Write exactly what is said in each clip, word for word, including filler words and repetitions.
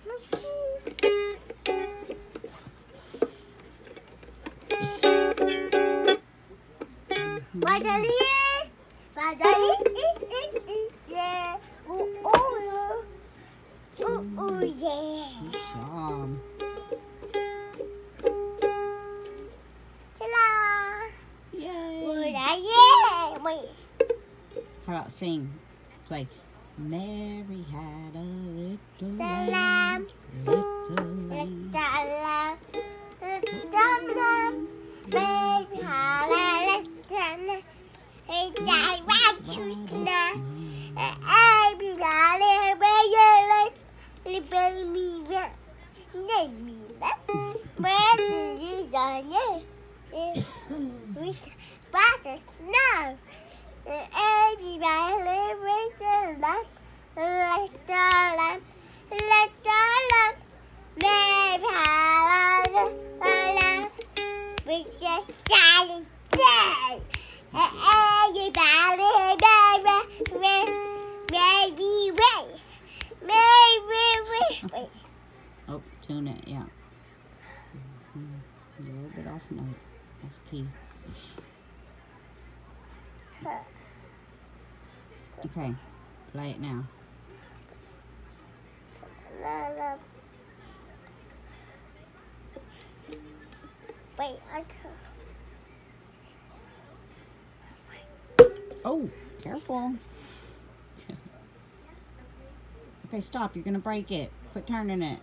Bà trả lý Bà trả lý Yeah Ooh, ooh Ooh, ooh, yeah Good job. Ta-da Yay. Yeah Wait How about sing? Play. Mary had a little Ta-da lamb, little lamb. Ta-da Ta-da Baby, how I like that Hey, Daddy, why choose now? I be darling, baby, baby, name me that. Where do you go? But the snow. Everybody with the lamp, like the lamp, like the lamp. Baby, how I like the lamp. With the shining day. Everybody, baby, baby, wait, baby, wait, wait. Oh, tune it, yeah. Mm-hmm. A little bit off note, off key. Okay, play it now. Wait, I can't. Oh, careful. Okay, stop. You're going to break it. Quit turning it.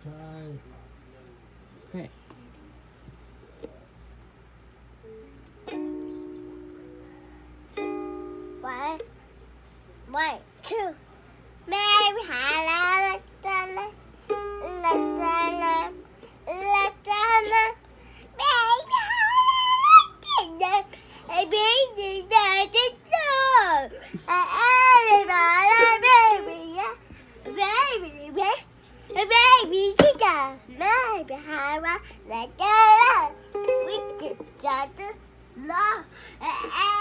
Quit. One, one, two. Mary had a little, little, little, baby had a baby that is so. Everybody, baby, yeah, baby, baby, baby, chica, baby, have a little, we could just love.